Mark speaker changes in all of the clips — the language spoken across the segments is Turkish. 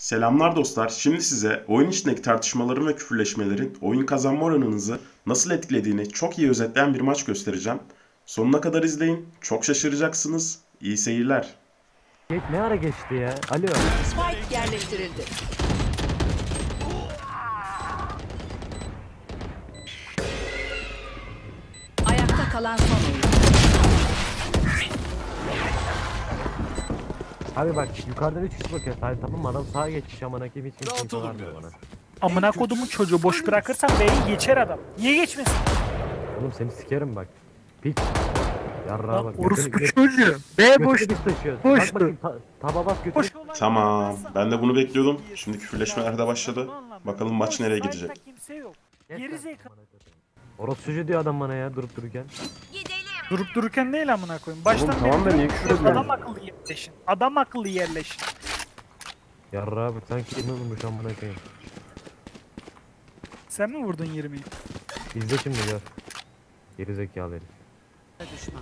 Speaker 1: Selamlar dostlar. Şimdi size oyun içindeki tartışmaların ve küfürleşmelerin oyun kazanma oranınızı nasıl etkilediğini çok iyi özetleyen bir maç göstereceğim. Sonuna kadar izleyin. Çok şaşıracaksınız. İyi seyirler.
Speaker 2: Ne ara geçti ya? Alo.
Speaker 3: Spike yerleştirildi. Ayakta kalan son oyuncu.
Speaker 2: Abi bak yukarıdan 3 kişi bakıyor. Hayır tamam mı? Adam sağa geçmiş amına koyayım hiç kimse vermiyor bana.
Speaker 4: Amına kodumun çocuğu boş bırakırsan B'yi geçer adam. Niye geçmesin?
Speaker 2: Oğlum seni sikerim bak. Piç. Yarrağa bak.
Speaker 4: Orospu çocuğu. B boş.
Speaker 2: Götünü biz taşıyoruz.
Speaker 4: Boştu.
Speaker 2: Bak bakayım taba bas götünü.
Speaker 4: Boş.
Speaker 1: Tamam. Ben de bunu bekliyordum. Şimdi küfürleşmeler de başladı. Bakalım maç nereye gidecek.
Speaker 4: Kimse yok. Geri zekalı.
Speaker 2: Orospu çocuğu diyor adam bana ya durup dururken.
Speaker 4: Durup dururken değil amına koyayım. Baştan
Speaker 1: Oğlum tamam da niye küfür ediyorsun?
Speaker 4: Adam akıllı yerleşin. Adam akıllı yerleşin.
Speaker 2: Yarrağa bak sanki elini vurmuş amına koyayım.
Speaker 4: Sen mi vurdun 20'yi?
Speaker 2: İzle şimdi gör. Geri zekalı herif.
Speaker 3: Düşman.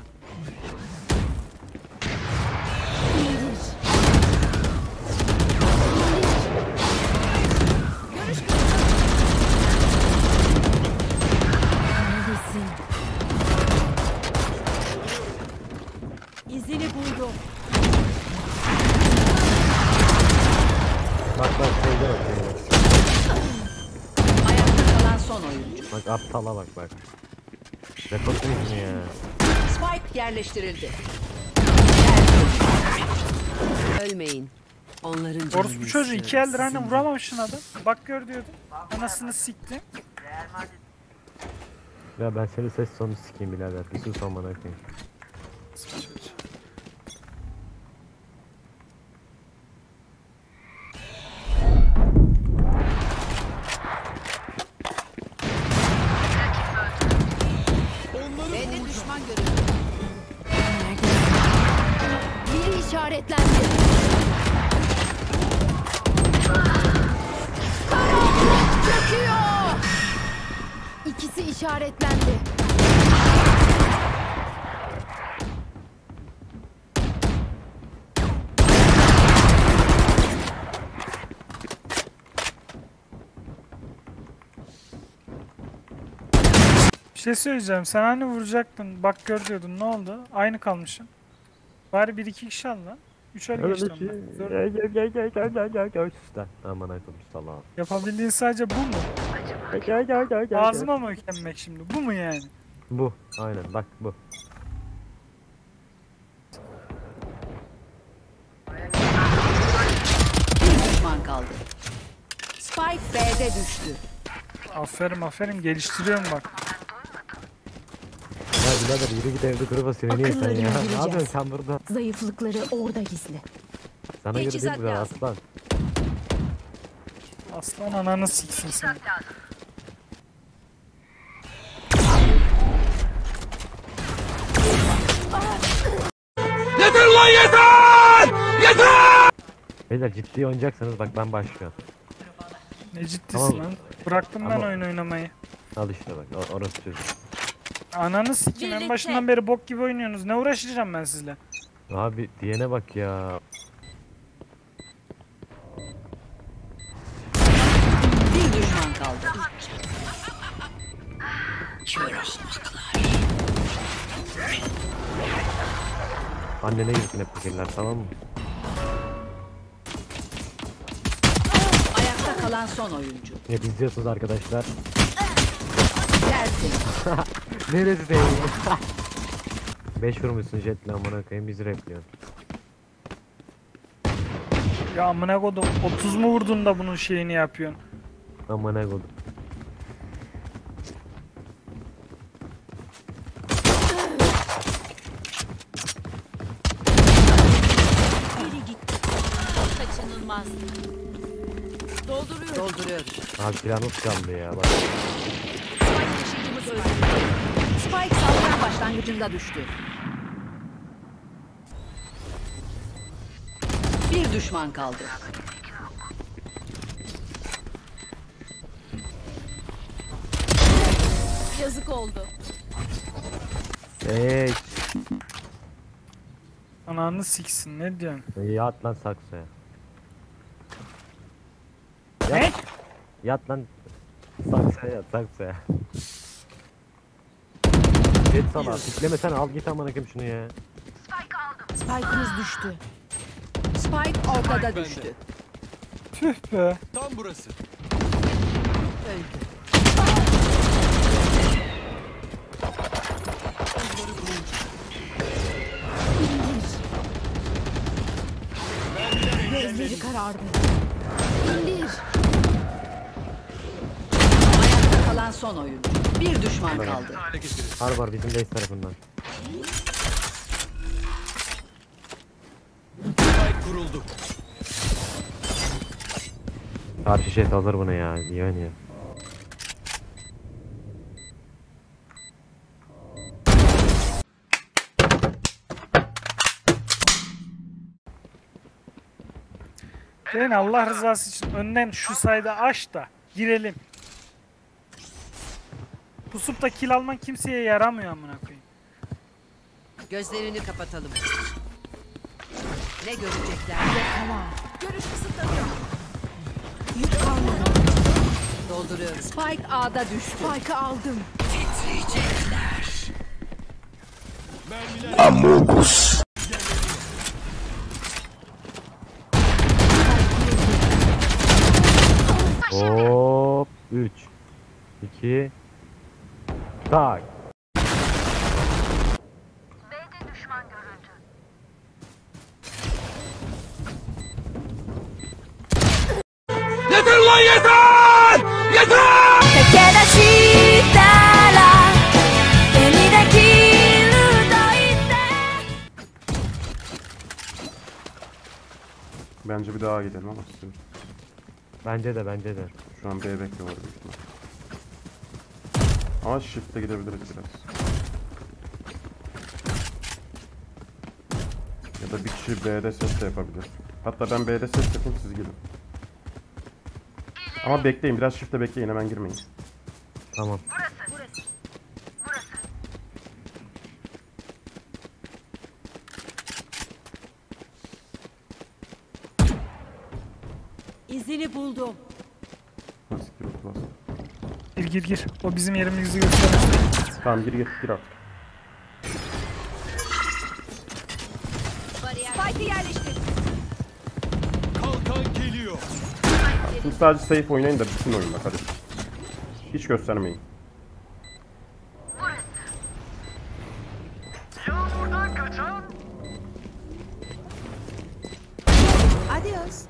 Speaker 3: İzini buldum.
Speaker 2: Bak şeyde bak şeyde.
Speaker 3: Ayakta kalan son oyuncu.
Speaker 2: Bak aptala bak. Rekor mi ya?
Speaker 3: Spike yerleştirildi. Ölmeyin. Onların canını
Speaker 4: Orospu çocuğu 2
Speaker 3: istiyorum.
Speaker 4: eldir anne vuramamışsın adam. Bak gör diyordum. Anasını siktim.
Speaker 2: Ya ben seni ses sonu sikeyim birader. Bir sus amına koyayım.
Speaker 3: B'de düşman görüldü. Biri işaretlendi. Karanlık çöküyor. İkisi işaretlendi.
Speaker 4: Bir şey söyleyeceğim. Sen hani vuracaktın. Bak gör diyordun. Ne oldu? Aynı kalmışsın. Bari 1-2 kişi al lan. 3 el geçti ondan. Zor.
Speaker 2: Sus lan. Aman akım salağım.
Speaker 4: Yapabildiğin sadece bu mu? Ağzıma mı yüklenmek şimdi? Bu mu yani?
Speaker 2: Bu. Aynen bak bu.
Speaker 3: Bir düşman kaldı. Spike B'de düştü.
Speaker 4: Aferin geliştiriyorum bak.
Speaker 2: Ya birader yürü git evde kuru fasulye niye sen ya?
Speaker 5: Akıllarını
Speaker 2: Ne
Speaker 5: bileceğiz.
Speaker 2: yapıyorsun sen burada?
Speaker 5: Zayıflıkları orada gizli.
Speaker 2: Sana göre
Speaker 3: Teçhizat
Speaker 2: değil burada
Speaker 3: lazım.
Speaker 2: aslan.
Speaker 4: Aslan ananı siksin sen.
Speaker 2: Beyler ciddi oynayacaksanız bak ben başlıyorum.
Speaker 4: Ne ciddisin
Speaker 2: Tamam.
Speaker 4: lan? Bıraktım ben
Speaker 2: Ama-
Speaker 4: oyun oynamayı.
Speaker 2: Al işte bak orası çocuk.
Speaker 4: Ananı sikeyim en başından beri bok gibi oynuyorsunuz. Ne uğraşacağım ben sizle?
Speaker 2: Abi diyene bak ya.
Speaker 3: Bir düşman kaldı.
Speaker 2: Annene girsin hep fikirler tamam mı?
Speaker 3: Ayakta kalan son oyuncu.
Speaker 2: Hep izliyorsunuz arkadaşlar.
Speaker 3: Dersin.
Speaker 2: Neresi değil? 5 vurmuşsun jetle amına koyayım bizi repliyorsun.
Speaker 4: Ya amına kodum 30 mu vurdun da bunun şeyini yapıyorsun?
Speaker 2: Amına koydum.
Speaker 3: Kaçınılmaz. Dolduruyoruz.
Speaker 2: Abi silahınız çaldı ya bak.
Speaker 3: Spike taşıyıcımız öldürüldü. Spike saldıran başlangıcında düştü. Bir düşman kaldı. Yazık oldu.
Speaker 2: Hey.
Speaker 4: Ananı siksin ne diyorsun?
Speaker 2: İyi at lan saksoya.
Speaker 4: Ne?
Speaker 2: Yat lan. Saksaya yat saksaya. Jet sana. Tiklemesene al git amına koyayım şunu ya.
Speaker 5: Spike'ımız düştü.
Speaker 3: Spike ortada düştü.
Speaker 4: Tüh be.
Speaker 6: Tam burası.
Speaker 3: Öldü.
Speaker 5: Gözleri karardı. İndir.
Speaker 3: Ayakta kalan son oyun. Bir düşman kaldı.
Speaker 6: Hale getirin.
Speaker 2: Harbar bizim base tarafından.
Speaker 6: Spike kuruldu.
Speaker 2: Karşı jet alır bunu ya. İyi oynuyor.
Speaker 4: Reyna Allah rızası için önden şu sayda aç da girelim. Pusup da kill alman kimseye yaramıyor amına koyayım.
Speaker 3: Gözlerini kapatalım. Ne görecekler?
Speaker 5: Yakala.
Speaker 3: Görüş kısıtlanıyor.
Speaker 5: Yük kalmadı.
Speaker 3: Dolduruyorum. Spike A'da düştü.
Speaker 5: Spike'ı aldım.
Speaker 3: Titriyecekler.
Speaker 6: Mermiler.
Speaker 2: Hop 3 2 tak.
Speaker 6: Yeter lan yeter! Yeter!
Speaker 5: 駆け出したら手にできると言って
Speaker 1: Bence bir daha gidelim ama istiyorum.
Speaker 2: Bence de.
Speaker 1: Şu an B bekliyorlar büyük ihtimal. Ama shift'e gidebiliriz biraz. Ya da bir kişi B'de ses de yapabilir. Hatta ben B'de ses yapayım, siz gidin. Ama bekleyin, biraz shift'e bekleyin, hemen girmeyin.
Speaker 2: Tamam.
Speaker 5: İzini buldum.
Speaker 1: Nasıl gir bas.
Speaker 4: Gir. O bizim yerimizi gösterir.
Speaker 1: Tamam gir artık.
Speaker 5: Spike'ı yerleştir.
Speaker 6: Kalkan geliyor.
Speaker 1: Şimdi sadece safe oynayın da bitsin oyun bak hadi. Hiç göstermeyin.
Speaker 5: Adios.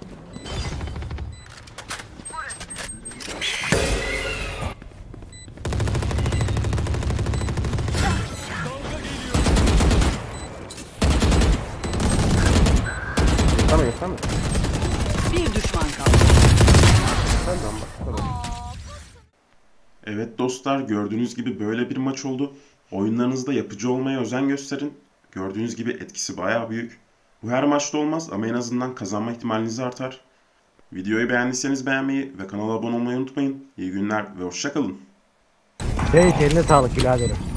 Speaker 1: Tamam.
Speaker 3: Bir düşman kaldı.
Speaker 1: Senden bak. Bu kadar. Evet dostlar, gördüğünüz gibi böyle bir maç oldu. Oyunlarınızda yapıcı olmaya özen gösterin. Gördüğünüz gibi etkisi bayağı büyük. Bu her maçta olmaz ama en azından kazanma ihtimaliniz artar. Videoyu beğendiyseniz beğenmeyi ve kanala abone olmayı unutmayın. İyi günler ve hoşça kalın.
Speaker 2: Eline sağlık biraderim.